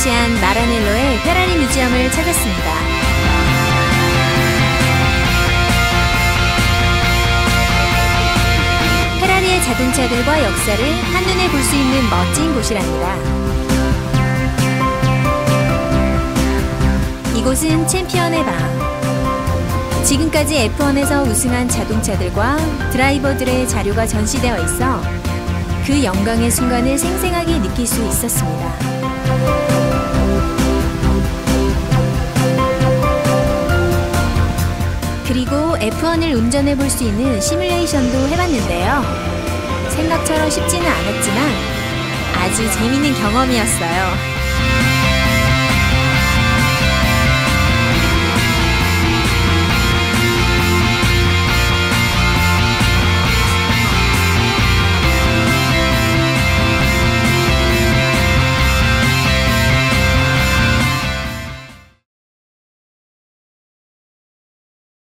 위치한 마라넬로의 페라리 뮤지엄을 찾았습니다. 페라리의 자동차들과 역사를 한눈에 볼 수 있는 멋진 곳이랍니다. 이곳은 챔피언의 방. 지금까지 F1에서 우승한 자동차들과 드라이버들의 자료가 전시되어 있어 그 영광의 순간을 생생하게 느낄 수 있었습니다. 그리고 F1을 운전해 볼 수 있는 시뮬레이션도 해봤는데요. 생각처럼 쉽지는 않았지만 아주 재밌는 경험이었어요.